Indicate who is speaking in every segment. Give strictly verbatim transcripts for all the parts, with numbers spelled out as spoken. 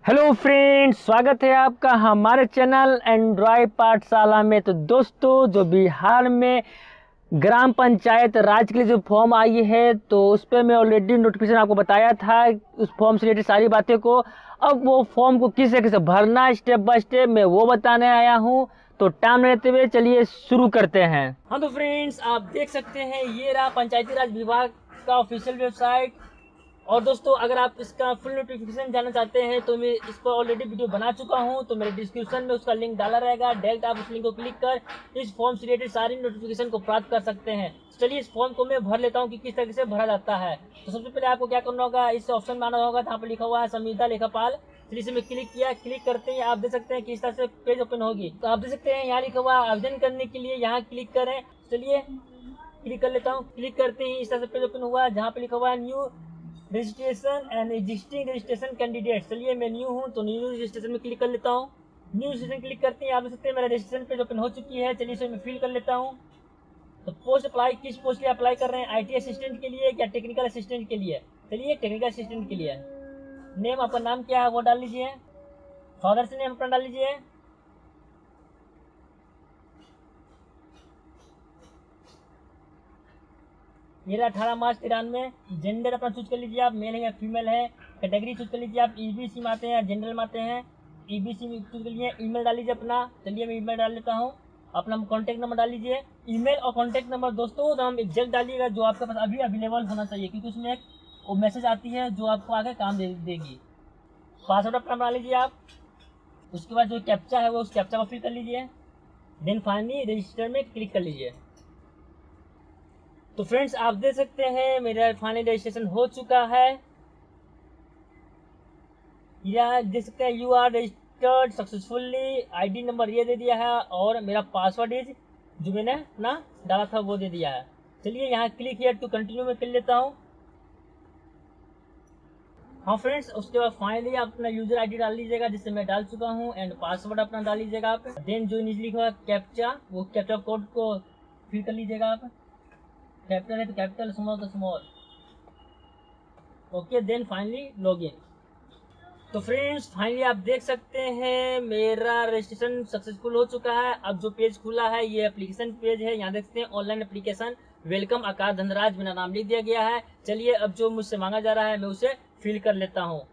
Speaker 1: Hello friends, स्वागत है आपका हमारे चैनल एंड्रॉयड पाठशाला में। तो दोस्तों, जो बिहार में ग्राम पंचायत राज के लिए जो फॉर्म आई है, तो उस पर मैं ऑलरेडी नोटिफिकेशन आपको बताया था, उस फॉर्म से रिलेटेड सारी बातें को। अब वो फॉर्म को किस तरीके से भरना स्टेप बाय स्टेप मैं वो बताने आया हूँ। तो टाइम लेते हुए चलिए शुरू करते हैं। हाँ तो फ्रेंड्स, आप देख सकते हैं ये रहा पंचायती राज विभाग का ऑफिशियल वेबसाइट। और दोस्तों, अगर आप इसका फुल नोटिफिकेशन जानना चाहते हैं तो मैं इस पर ऑलरेडी वीडियो बना चुका हूं, तो मेरे डिस्क्रिप्शन में उसका लिंक डाला रहेगा। डायरेक्ट आप उस लिंक को क्लिक कर इस फॉर्म से रिलेटेड सारी नोटिफिकेशन को प्राप्त कर सकते हैं। चलिए इस फॉर्म को मैं भर लेता हूं कि किस तरीके से भरा जाता है। तो सबसे पहले आपको क्या करना होगा, इस ऑप्शन में आना होगा, जहाँ पर लिखा हुआ है संविदा लेखापाल। चलिए इसे मैं क्लिक किया। क्लिक करते ही आप देख सकते हैं कि इस तरह से पेज ओपन होगी। तो आप देख सकते हैं यहाँ लिखा हुआ आवेदन करने के लिए, यहाँ क्लिक करें। चलिए क्लिक कर लेता हूँ। क्लिक करते ही इस तरह से पेज ओपन हुआ है, जहाँ पे लिखा हुआ है new registration and existing registration candidate. चलिए मैं न्यू हूँ तो न्यू रजिस्ट्रेशन में क्लिक कर लेता हूँ। न्यू रजिस्ट्रेशन क्लिक करते हैं, आप देख सकते हैं मेरा रजिस्ट्रेशन पेज ओपन हो चुकी है। चलिए इसे मैं फिल कर लेता हूँ। तो पोस्ट अप्लाई, किस पोस्ट के लिए अप्लाई कर रहे हैं, आईटी असिस्टेंट के लिए या टेक्निकल असिस्टेंट के लिए। चलिए टेक्निकल असिस्टेंट के लिए। नेम, आपका नाम क्या है वो डाल लीजिए। फादर से नेम अपना डाल लीजिए। ये अठारह मार्च तिरानवे। जेंडर अपना चूज कर लीजिए, आप मेल है या फीमेल है। कैटेगरी चूज कर लीजिए, आप ईबीसी में आते हैं या जनरल में आते हैं। ईबीसी में चूज कर लीजिए। ईमेल डाल लीजिए अपना। चलिए मैं ईमेल डाल लेता हूँ। अपना कॉन्टैक्ट नंबर डाल लीजिए। ईमेल और कॉन्टैक्ट नंबर दोस्तों नाम एग्जैक्ट डालिएगा जो आपके पास अभी अवेलेबल होना चाहिए, क्योंकि उसमें एक वो मैसेज आती है जो आपको आगे काम दे देगी। पासवर्ड अपना बना लीजिए आप। उसके बाद जो कैप्चा है वो उस कैप्चा को फिल कर लीजिए। देन फाइनली रजिस्टर में क्लिक कर लीजिए। तो फ्रेंड्स, आप देख सकते हैं मेरा फाइनल रजिस्ट्रेशन हो चुका है। यह देख सकते हैं you are registered successfully. ID number ये दे दिया है और मेरा पासवर्ड इज जो मैंने अपना डाला था वो दे दिया है। चलिए यहाँ क्लिक हियर टू कंटिन्यू में कर लेता हूँ। हाँ फ्रेंड्स, उसके बाद फाइनली आप अपना यूजर आईडी डाल लीजिएगा, जिससे मैं डाल चुका हूँ, एंड पासवर्ड अपना डाल लीजिएगा आप। देन जो नीचे लिखा हुआ कैप्चा, वो कैप्चा कोड को फिल कर लीजिएगा आप। कैपिटल है तो कैपिटल, स्मॉल तो small. Okay, then finally login. तो फ्रेंड्स, फाइनली आप देख सकते हैं मेरा रजिस्ट्रेशन सक्सेसफुल हो चुका है। अब जो पेज खुला है ये एप्लीकेशन पेज है। यहाँ देख सकते हैं online application welcome Akash Dhanraj मेरा नाम लिख दिया गया है। चलिए अब जो मुझसे मांगा जा रहा है मैं उसे फिल कर लेता हूँ।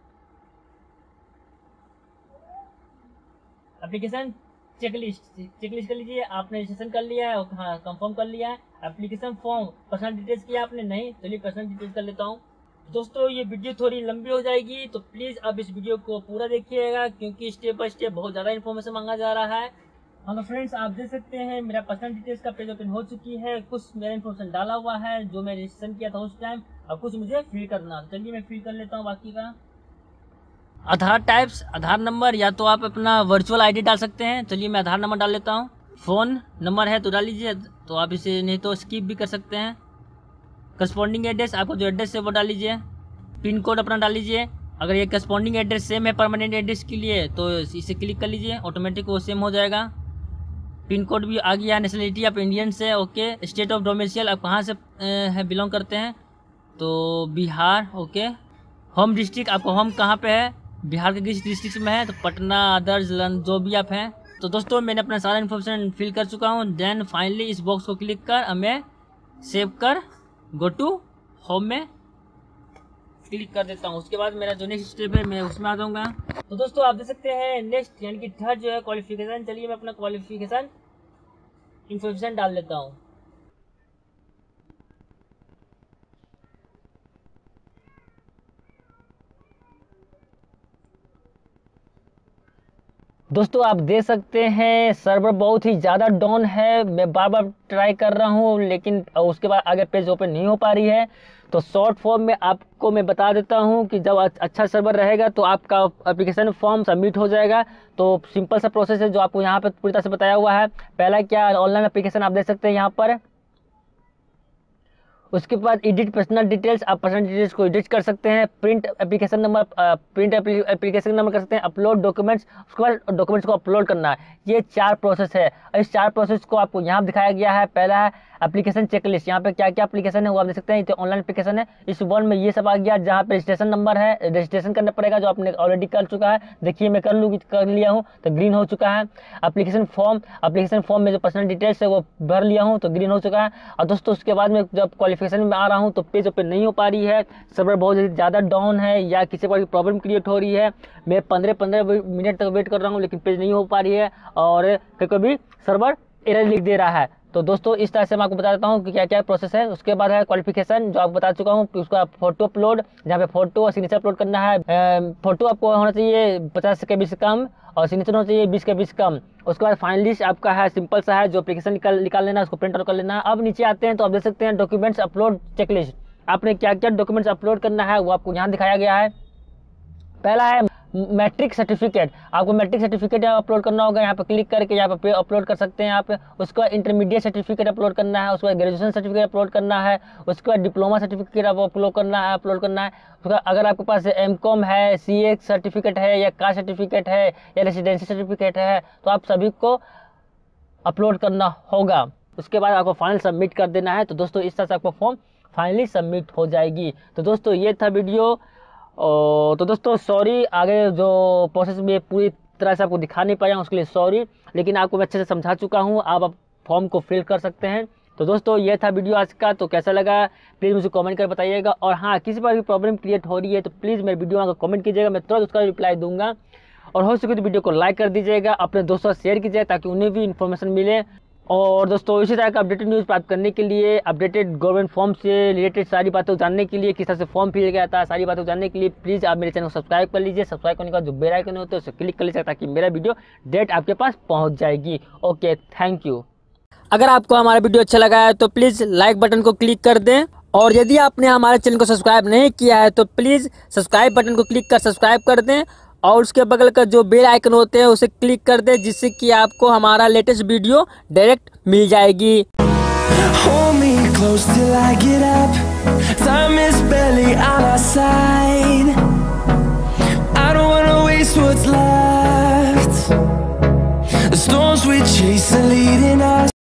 Speaker 1: एप्लीकेशन चेकलिस्ट चेकलिस्ट कर लीजिए। आपने रजिस्ट्रेशन कर लिया है, हाँ कंफर्म कर लिया है। एप्लीकेशन फॉर्म, पर्सनल डिटेल्स किया आपने, नहीं। चलिए पर्सनल डिटेल्स कर लेता हूँ। दोस्तों, ये वीडियो थोड़ी लंबी हो जाएगी, तो प्लीज़ अब इस वीडियो को पूरा देखिएगा, क्योंकि स्टेप बाय स्टेप बहुत ज़्यादा इन्फॉर्मेशन मांगा जा रहा है। हाँ तो फ्रेंड्स, आप देख सकते हैं मेरा पर्सनल डिटेल्स का पेज ओपन हो चुकी है। कुछ मेरा इन्फॉर्मेशन डाला हुआ है जो मैं रजिस्ट्रेशन किया था उस टाइम, और कुछ मुझे फिल करना। चलिए मैं फिल कर लेता हूँ बाकी का। आधार टाइप्स, आधार नंबर, या तो आप अपना वर्चुअल आईडी डाल सकते हैं। चलिए मैं आधार नंबर डाल लेता हूँ। फ़ोन नंबर है तो डाल लीजिए, तो आप इसे नहीं तो स्किप भी कर सकते हैं। करस्पॉन्डिंग एड्रेस, आपको जो एड्रेस है वो डाल लीजिए। पिन कोड अपना डाल लीजिए। अगर ये करस्पॉन्डिंग एड्रेस सेम है परमानेंट एड्रेस के लिए तो इसे क्लिक कर लीजिए, ऑटोमेटिक वो सेम हो जाएगा। पिन कोड भी आ गया। नेशनलिटी आप इंडियन से, ओके। स्टेट ऑफ डोमिसाइल आप कहाँ से है बिलोंग करते हैं, तो बिहार, ओके। होम डिस्ट्रिक्ट, आपको होम कहाँ पे है, बिहार के किस डिस्ट्रिक्ट में है, तो पटना, अदर्स, जो भी आप हैं। तो दोस्तों, मैंने अपना सारा इन्फॉर्मेशन फिल कर चुका हूँ। देन फाइनली इस बॉक्स को क्लिक कर मैं सेव कर गो टू होम में क्लिक कर देता हूँ। उसके बाद मेरा जो नेक्स्ट स्टेप है मैं उसमें आ जाऊँगा। तो दोस्तों, आप देख सकते हैं नेक्स्ट यानी कि थर्ड जो है क्वालिफिकेशन। चलिए मैं अपना क्वालिफिकेशन इन्फॉर्मेशन डाल लेता हूँ। दोस्तों, आप देख सकते हैं सर्वर बहुत ही ज़्यादा डाउन है। मैं बार बार ट्राई कर रहा हूं, लेकिन उसके बाद आगे पेज ओपन नहीं हो पा रही है। तो शॉर्ट फॉर्म में आपको मैं बता देता हूं कि जब अच्छा सर्वर रहेगा तो आपका एप्लीकेशन फॉर्म सबमिट हो जाएगा। तो सिंपल सा प्रोसेस है जो आपको यहाँ पर पूरी तरह से बताया हुआ है। पहला क्या, ऑनलाइन एप्लीकेशन आप देख सकते हैं यहाँ पर। उसके बाद एडिट पर्सनल डिटेल्स, आप पर्सनल डिटेल्स को एडिट कर सकते हैं। Print application number, print application number कर सकते हैं। अपलोड डॉक्यूमेंट्स, उसके बाद डॉक्यूमेंट्स को अपलोड करना है। ये चार प्रोसेस है। इस चार प्रोसेस को आपको यहाँ दिखाया गया है। पहला है एप्लीकेशन चेकलिस्ट, यहाँ पे क्या क्या एप्लीकेशन है वो आप देख सकते हैं। ये ऑनलाइन एप्लीकेशन है। इस वन में ये सब आ गया, जहाँ पे रजिस्ट्रेशन नंबर है, रजिस्ट्रेशन करना पड़ेगा, जो आपने ऑलरेडी कर चुका है। देखिए मैं कर लूँ कर लिया हूँ तो ग्रीन हो चुका है। एप्लीकेशन फॉर्म, एप्लीकेशन फॉर्म में जो पर्सनल डिटेल्स है वो भर लिया हूँ तो ग्रीन हो चुका है। और दोस्तों उसके बाद में जब क्वालिफिकेशन में आ रहा हूँ तो पेज ओपन नहीं हो पा रही है, सर्वर बहुत ज़्यादा डाउन है या किसी पर प्रॉब्लम क्रिएट हो रही है। मैं पंद्रह पंद्रह मिनट तक वेट कर रहा हूँ लेकिन पेज नहीं हो पा रही है और कभी सर्वर एरर लिख दे रहा है। तो दोस्तों इस तरह से मैं आपको बता देता हूँ कि क्या क्या प्रोसेस है। उसके बाद है क्वालिफिकेशन, जो आपको बता चुका हूँ कि उसका फोटो अपलोड, जहाँ पे फोटो और सिग्नेचर अपलोड करना है। फोटो आपको होना चाहिए पचास के बीस कम और सिग्नेचर होना चाहिए बीस के बीस कम। उसके बाद फाइनलिस्ट आपका है सिंपल सा है, जो एप्लीकेशन निकाल निकाल लेना है, उसको प्रिंट आउट कर लेना है। अब नीचे आते हैं तो आप देख सकते हैं डॉक्यूमेंट्स अपलोड चेकलिस्ट। आपने क्या क्या डॉक्यूमेंट्स अपलोड करना है वो आपको यहाँ दिखाया गया है। पहला है मैट्रिक सर्टिफिकेट, आपको मैट्रिक सर्टिफिकेट अपलोड करना होगा। यहाँ पे क्लिक करके यहाँ पे अपलोड कर सकते हैं आप। उसके बाद इंटरमीडिएट सर्टिफिकेट अपलोड करना है। उसके बाद ग्रेजुएशन सर्टिफिकेट अपलोड करना है। उसके बाद डिप्लोमा सर्टिफिकेट आप अपलोड करना है अपलोड करना है उसका अगर आपके पास एम कॉम है, सी ए सर्टिफिकेट है या कास्ट सर्टिफिकेट है या रेसिडेंसी सर्टिफिकेट है तो आप सभी को अपलोड करना होगा। उसके बाद आपको फाइनल सबमिट कर देना है। तो दोस्तों इस तरह से आपका फॉर्म फाइनली सबमिट हो जाएगी। तो दोस्तों ये था वीडियो। और तो दोस्तों सॉरी, आगे जो प्रोसेस में पूरी तरह से आपको दिखा नहीं पाया उसके लिए सॉरी, लेकिन आपको मैं अच्छे से समझा चुका हूँ। आप अब फॉर्म को फिल कर सकते हैं। तो दोस्तों ये था वीडियो आज का। तो कैसा लगा प्लीज़ मुझे कमेंट कर बताइएगा। और हाँ, किसी पर भी प्रॉब्लम क्रिएट हो रही है तो प्लीज़ मेरे वीडियो में कमेंट कीजिएगा, मैं तुरंत उसका रिप्लाई दूंगा। और हो सके तो वीडियो को लाइक कर दीजिएगा, अपने दोस्तों से शेयर कीजिए ताकि उन्हें भी इन्फॉर्मेशन मिले। और दोस्तों इसी तरह का अपडेटेड न्यूज़ प्राप्त करने के लिए, अपडेटेड गवर्नमेंट फॉर्म से रिलेटेड सारी बातों को जानने के लिए, किस तरह से फॉर्म फिल गया था, सारी बातों को जानने के लिए प्लीज़ आप मेरे चैनल को सब्सक्राइब कर लीजिए। सब्सक्राइब करने का जो बेल आइकन होता है उसे क्लिक कर लीजिए ताकि मेरा वीडियो डायरेक्ट आपके पास पहुंच जाएगी। Okay, thank you.
Speaker 2: अगर आपको हमारा वीडियो अच्छा लगा है तो प्लीज़ लाइक बटन को क्लिक कर दें। और यदि आपने हमारे चैनल को सब्सक्राइब नहीं किया है तो प्लीज़ सब्सक्राइब बटन को क्लिक कर सब्सक्राइब कर दें और उसके बगल का जो बेल आइकन होते हैं उसे क्लिक कर दें, जिससे कि आपको हमारा लेटेस्ट वीडियो डायरेक्ट मिल जाएगी।
Speaker 3: Hold me close till I get up. Time is barely on our side. I don't wanna waste what's left. The storms we chase are leading us.